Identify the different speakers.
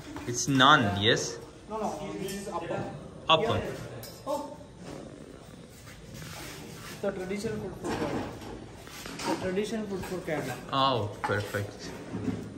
Speaker 1: It's naan, yes?
Speaker 2: No, this is Apam.
Speaker 1: Apam.
Speaker 2: Oh. The traditional food for Kerala. The traditional food for Kerala.
Speaker 1: Oh, perfect.